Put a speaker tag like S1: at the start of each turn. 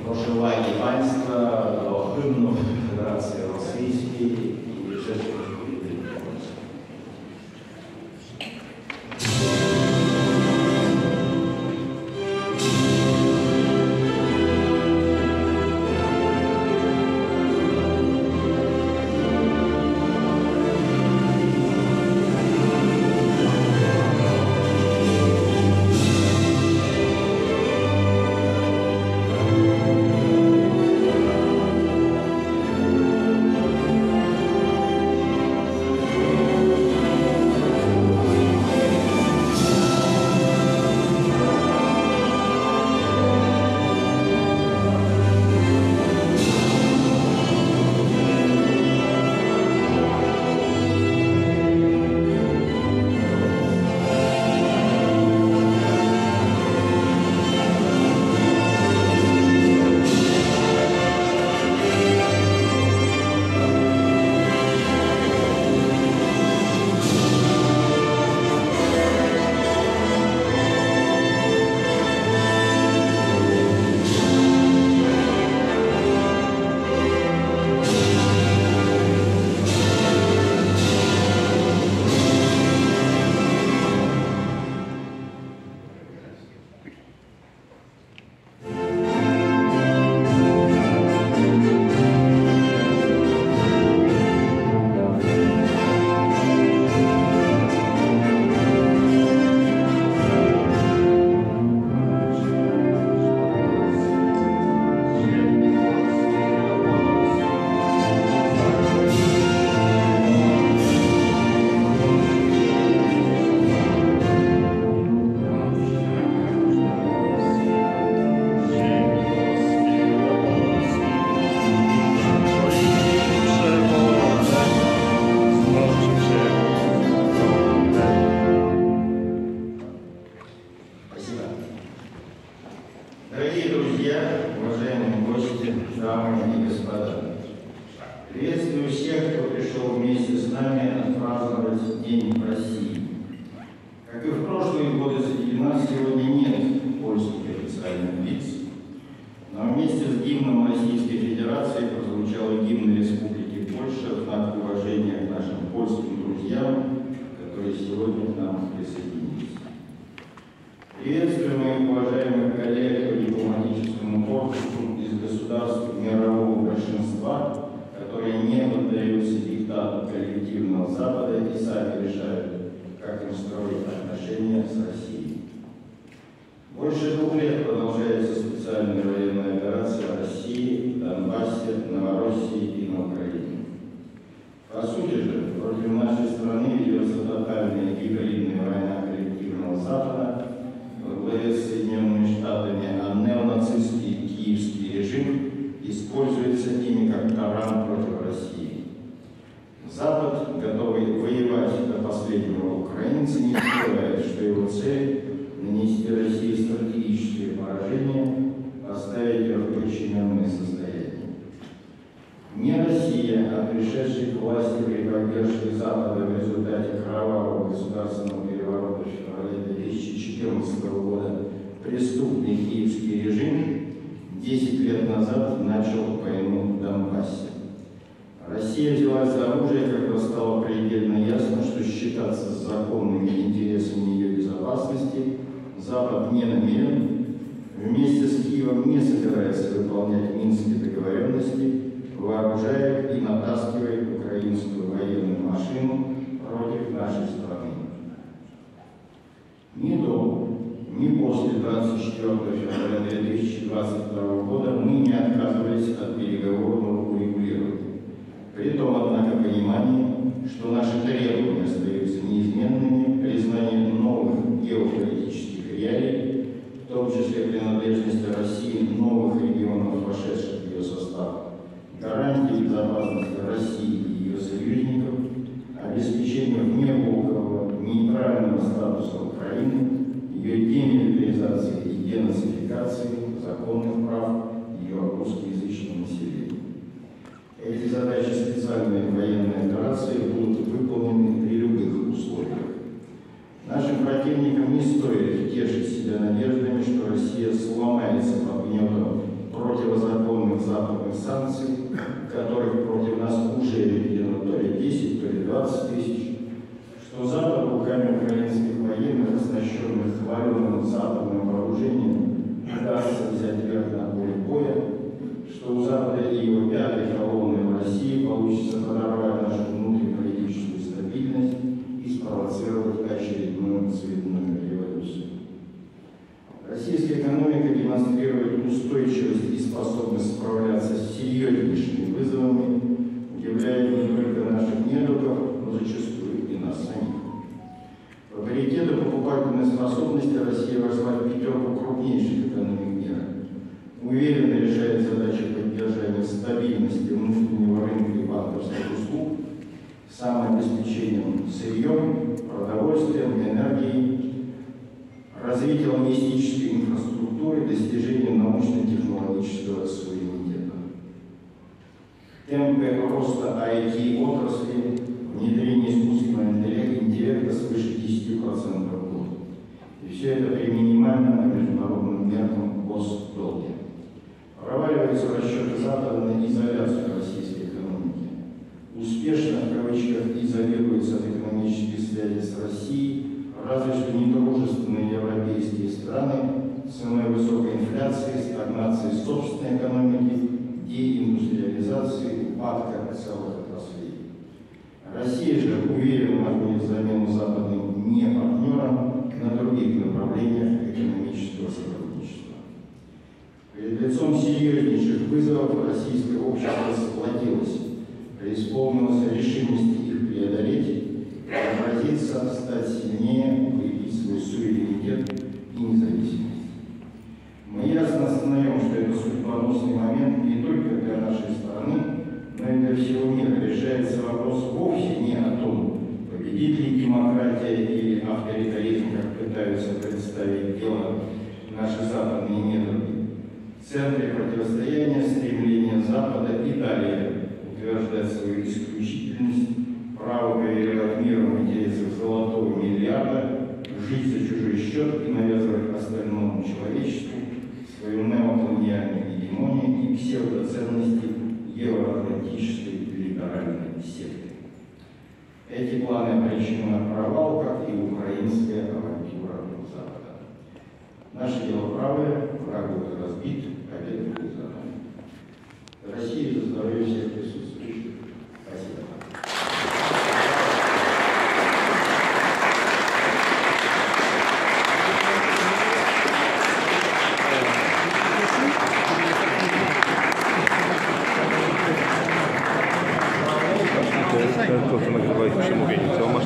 S1: Proszę Państwa do hymnów Federacji Rosyjskiej i Rzeczypospolitej Polskiej. Дорогие друзья, уважаемые гости, дамы и господа, приветствую всех, кто пришел вместе с нами отпраздновать День России. Как и в прошлые годы среди нас сегодня нет польских официальных лиц, но вместе с гимном Российской Федерации прозвучал гимн Республики Польша в знак уважения к нашим польским друзьям, которые сегодня к нам присоединились. Приветствую моих уважаемых коллег по дипломатическому корпусу из государств мирового большинства, которые не поддаются диктату коллективного Запада и сами решают, как им строить отношения с Россией. Больше 2 лет продолжается специальная военная операция России в Донбассе, Новороссии и на Украине. По сути же, против нашей страны ведется тотальная гибридная война коллективного Запада во главе с Соединенными Штатами, а неонацистский киевский режим используется ими как таран против России. Запад, готовый воевать до последнего украинца, не скрывает, что его цель – нанести России стратегические поражения, поставить ее в подчиненное состояние. Не Россия, а пришедшие к власти при поддержке Запада в результате кровавого государственного переворота в феврале 2014 года преступный киевский режим 10 лет назад начал войну в Донбассе. Россия взялась за оружие, когда стало предельно ясно, что считаться с законными интересами ее безопасности Запад не намерен, вместе с Киевом не собирается выполнять Минские договоренности, вооружает и натаскивает украинскую военную машину против нашей страны. Ни до, ни после 24 февраля 2022 года мы не отказывались от переговорного урегулирования. При том, однако, понимание, что наши требования остаются неизменными, признание новых геополитических реалий, в том числе принадлежности России новых регионов, вошедших в ее состав, гарантии безопасности России и ее союзников, обеспечение внеблокового нейтрального статуса Украины, ее демилитаризации и денацификации законных прав ее русскоязычного населения. Эти задачи специальной военной операции будут выполнены при любых условиях. Нашим противникам не стоит тешить себя надеждами, что Россия сломается под санкций, которых против нас уже введено то ли 10, то ли 20 тысяч, что Запад руками украинских военных, оснащенных хваленным западным вооружением, удастся взять верх на поле боя, что у Запада и его пятой колонны в России получится подорвать нашу внутриполитическую стабильность и спровоцировать очередную цветную революцию. Российская экономика демонстрирует устойчивость и способность справляться с серьезнейшими вызовами, удивляя не только наших недругов, но зачастую и нас самих. По паритету покупательной способности Россия вошла в пятерку крупнейших экономик мира. Уверенно решает задачи поддержания стабильности внутреннего рынка и банковских услуг, самообеспечением сырьем, продовольствием, энергией, развитие логистической инфраструктуры, достижение научно-технологического суверенитета. Темпы роста IT-отрасли, внедрение искусственного интеллекта свыше 10% в год. И все это при минимальном по международным меркам госдолге. Проваливаются расчеты Запада на изоляцию российской экономики. Успешно, в кавычках, изолируется от экономических связей с Россией, разве что недружественные европейские страны ценой высокой инфляции, стагнации собственной экономики, деиндустриализации, упадка целых отраслей. Россия же уверенно находит замену западным не партнерам на других направлениях экономического сотрудничества. Перед лицом серьезнейших вызовов российское общество сплотилось, преисполнилось решимости их преодолеть, преобразиться, стать сильнее, укрепить свой суверенитет и независимость. Мы ясно осознаем, что это судьбоносный момент не только для нашей страны, но и для всего мира. Решается вопрос вовсе не о том, победит ли демократия или авторитаризм, как пытаются представить дело наши западные недруги. В центре противостояния стремление Запада и далее утверждать свою исключительность, право повелевать миром в интересах золотого миллиарда, жить за чужой счет и навязывать остальному человечеству свою неоколониальную гегемонию и псевдоценности евроатлантической либеральной секты. Эти планы обречены на провал, как и украинская авантюра Запада. Наше дело правое, враг будет разбит, победа будет за нами. Россия за здоровье всех присутствующих. Спасибо.
S2: To, co nagrywaliśmy przemówienie.